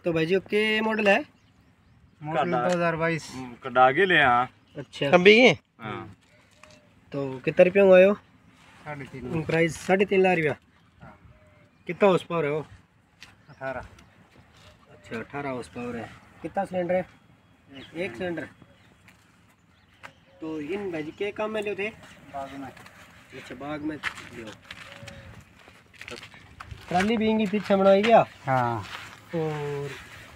तो भाई जी ओके मॉडल है, मॉडल 2022 कडागे ले। हाँ अच्छा अभी की हाँ। तो कितना रुपया हुआ हो? 3.5 प्राइस 3.5 लाख रुपया। कितना हॉर्स पावर है वो? 18 अच्छा 18 हॉर्स पावर है। कितना सिलेंडर है? एक सिलेंडर। तो इन भाई जी के काम में लियो थे? बाग में। अच्छा बाग में लियो। ट्राली भी इंगी पीछे बनाई गया। हाँ और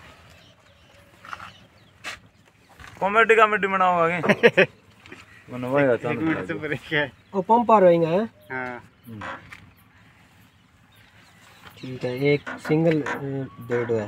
कॉमेडी कॉमेडी बनाओ आगे बनवाएगा एक मिनट से ब्रेक है। वो पंप आ रहेगा है। हाँ ठीक है, एक सिंगल बेड है।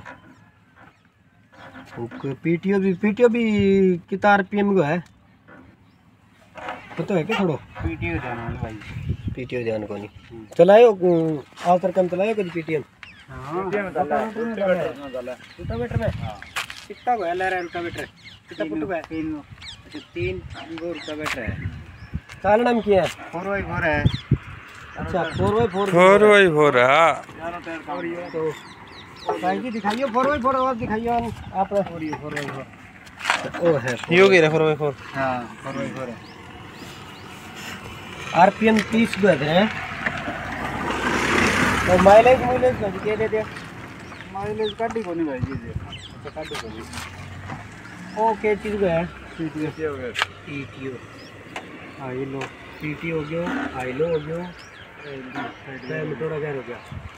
पीटीओ भी कितना आरपीएम का है पता है क्या? थोड़ा पीटीओ जाना है भाई। पीटीओ ध्यान को नहीं चलायो आउटर कम चलायो कुछ पीटीएम हाँ रोटावेटर में। कितना को है ले रहा है रोटावेटर? कितना फुट का है? 3 अच्छा 3 गो रोटावेटर है। चालना में किया है? 4x4 है। अच्छा 4x4 4x4 हाँ। तो भाई जी दिखाइए 4x4 और दिखाइए आप। 4x4 ओ है यो की 4x4 हाँ 4x4 है। आरपीएम 30 को है। और माइलेज के दे दे। माइलेज काटी को नहीं भाई जी। अच्छा काटी को नहीं। ओके चीज को है पीटीओ हो गया। पीटीओ आई लो पीटी हो गया, आई लो हो गया, मोटोरा क्या हो गया।